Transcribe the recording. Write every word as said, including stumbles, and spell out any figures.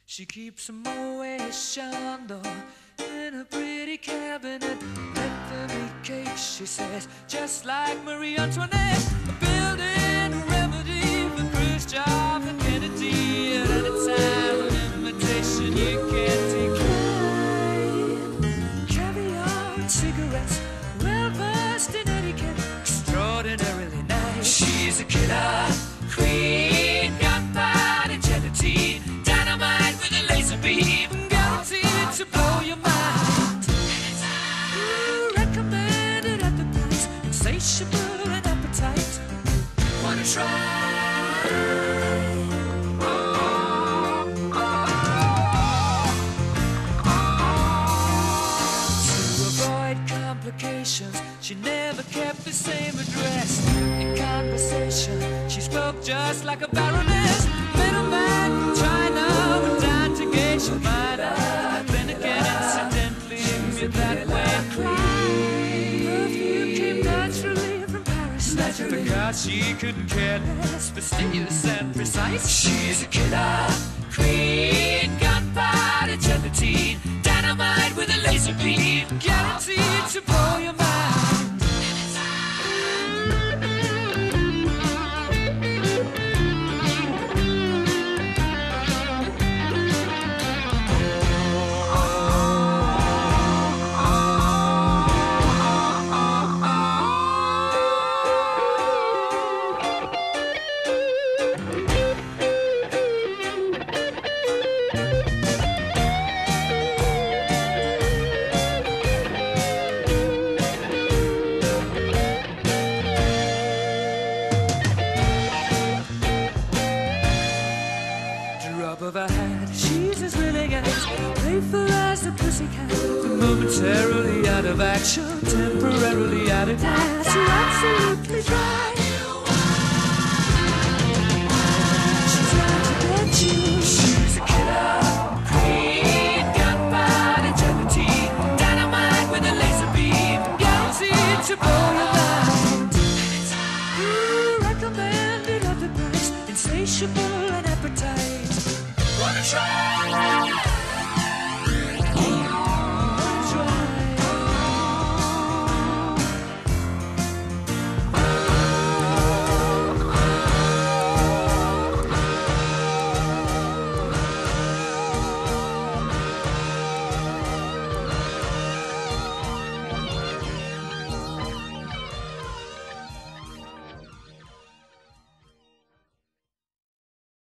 She keeps a Moet Chandon in a pretty cabinet. Let them eat cake, she says, just like Marie Antoinette. Building a remedy for Khrushchev and Kennedy. At any time, an invitation you can't decline. Caviar and cigarettes, well versed in etiquette, extraordinarily nice. She's a killer queen, gunpowder gelatine, dynamite with a laser beam, guaranteed to blow your mind. Ooh, recommended at the price, insatiable and appetite. Wanna try? She never kept the same address. In conversation, she spoke just like a baroness. Middleman from China would dine to gauge your mind. Then again, incidentally, you're that way. Perfume came naturally from Paris. Naturally. Because she couldn't care less, fastidious and precise. She's a killer queen, gunpowder gelatine, dynamite with a laser beam, guaranteed to blow your mind. Of her hat, she's as willing as playful as a pussycat. Momentarily out of action, temporarily out of gas. You're absolutely dry. She's out to get you. She's a killer queen, gunpowder gelatine, dynamite with a laser beam, guaranteed to blow your mind. Ooh, recommended at the price, insatiable and appetite. Wanna try?